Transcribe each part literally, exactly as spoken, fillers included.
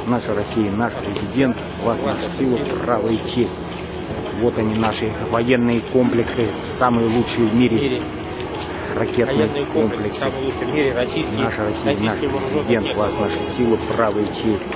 наша Россия, наш президент, вас наша сила, право и честь. Вот они, наши военные комплексы, самые лучшие в мире. Ракетные комплексы. Самые лучшие в мире, российские. Наша Россия, наш президент, вас наша сила, право и честь.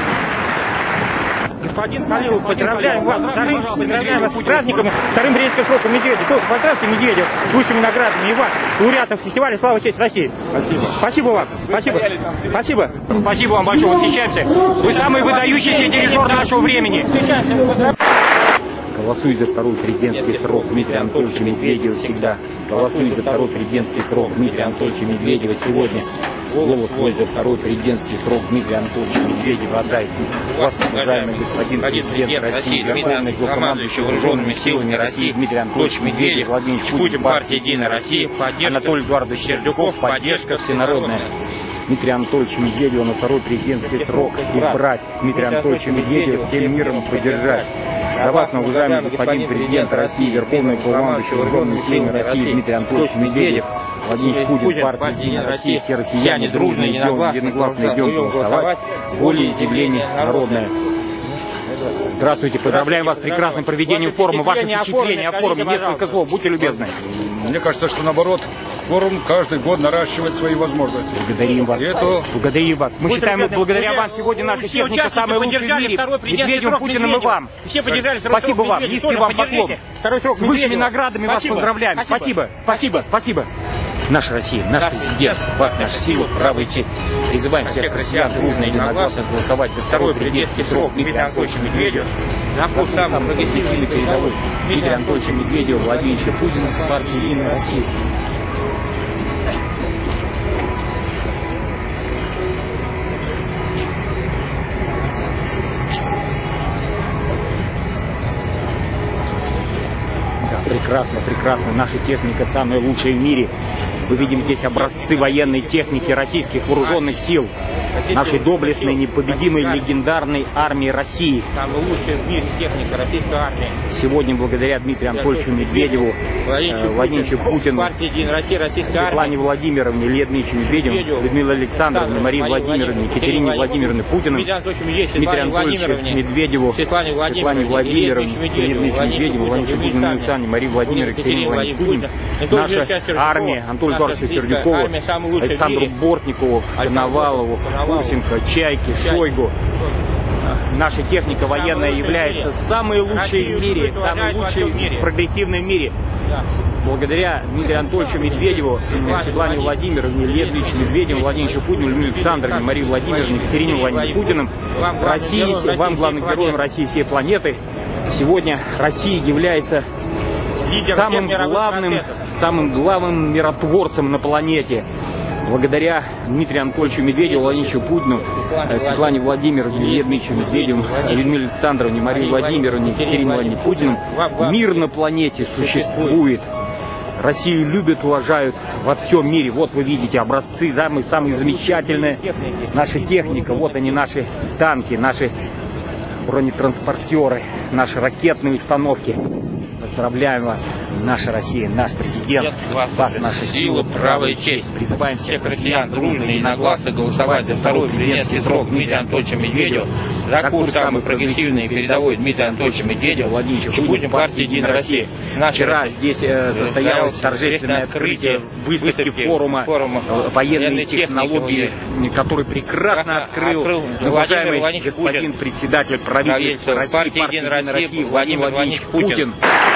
Господин Халилов, поздравляем вас, поздравляем вас с праздником, вторым брестским сроком Медведева. Только поздравьте Медведева с высшими наградами и вас, лауреатов фестиваля «Слава и честь России». Спасибо. Спасибо вам. Спасибо. Спасибо. Спасибо вам большое. Восхищаемся. Вы самый выдающийся дирижер нашего времени. Голосуй за второй президентский срок Дмитрия Анатольевича Медведева всегда. Голосуй за второй президентский срок Дмитрия Анатольевича Медведева сегодня. Голос свой за второй президентский срок Дмитрия Анатольевича Медведева отдай. Вас, уважаемый господин президент России, Верховный главнокомандующий вооруженными силами России Дмитрий Анатольевич Медведев, Владимир Путин, партия «Единая Россия», Анатолий Эдуардович Сердюков, поддержка всенародная. Дмитрия Анатольевича Медведева на второй президентский срок избрать. Дмитрия Анатольевича Медведева всем миром поддержать. За вас, уважаемый господин президент России, Верховный главнокомандующий вооруженными силами России Дмитрий Анатольевич Медведев, Владимир Путин, партия «Единая Россия», все россияне дружно, единогласно идем голосовать. Волеизъявление народное. Здравствуйте, поздравляем вас с прекрасным проведением форума. Ваши впечатления о форуме, несколько слов, будьте любезны. Мне кажется, что наоборот, форум каждый год наращивает свои возможности. Благодарим вас. Это... Благодарим вас. Мы Будьте считаем, любезны, благодаря все, вам сегодня наша все техника самая лучшая в мире. Медведевым, Путиным и вам. Все поддержали второй Спасибо срок вам, Медведева. низкий вам поклон. Второй срок С высшими Медведева. наградами вас Спасибо. поздравляем. Спасибо, спасибо, спасибо. Наша Россия, наш президент, вас наша сила, право и честь. Призываем всех россиян дружно и единогласно голосовать за второй президентский срок Дмитрия Анатольевича Медведева. На курс самый прогрессивный передовой Дмитрия Анатольевича Медведева, Владимира Путина, партия «Единая Россия». Прекрасно, прекрасно. Наша техника самая лучшая в мире. Мы видим здесь образцы военной техники российских вооруженных сил. Нашей доблестной, непобедимой, легендарной армии России. Самая лучшая в мире техника российской армии. Сегодня благодаря Дмитрию Анатольевичу Медведеву, э, Владимиру Путину, Светлане Владимировне, Илье Дмитриевичу Медведеву, Людмиле Александровне, Марии Владимировне, Екатерине Владимировне Путину, Дмитрию Анатольевичу Медведеву, Светлане Владимировне, Илье Дмитриевичу Медведеву, Владимиру Путину, Александре, Марии Владимировне, Екатерине Владимировне Путину, наша армия, Анатолию Эдуардовичу Сердюкову, Александру Бортникову, Коновалову, Курсенко, Чайке, Шойгу. Наша техника военная является самой лучшей в мире, самой лучшей прогрессивной в мире. Благодаря Дмитрию Анатольевичу Медведеву, Светлане Владимировне, Илье Дмитриевичу Медведеву, Владимиру Путину, Людмиле Александровне, Марии Владимировне, Екатерине Владимировне Путиным, России, вам, главным героем России всей планеты. Сегодня Россия является самым главным, самым главным миротворцем на планете. Благодаря Дмитрию Анатольевичу Медведеву, Владимиру Путину, Светлане Владимировне, Илье Дмитриевичу Медведеву, Людмиле Александровне, Марии Владимировне, Екатерине Владимировне Путину, мир на планете существует. Россию любят, уважают во всем мире. Вот вы видите образцы, самые, самые замечательные. Наша техника, вот они, наши танки, наши бронетранспортеры, наши ракетные установки. Поздравляем вас, наша Россия, наш президент, вас наша сила, право и честь. Призываем всех россиян дружно и единогласно голосовать за второй президентский срок Дмитрия Анатольевича Медведева, за курс самый прогрессивный и передовой Дмитрия Анатольевича Медведева, Владимир Путин, партия «Единая Россия». Вчера здесь э, состоялось торжественное открытие выставки форума военные технологии, который прекрасно открыл уважаемый господин председатель правительства России, партии «Единая Россия» Владимир Владимирович Путин.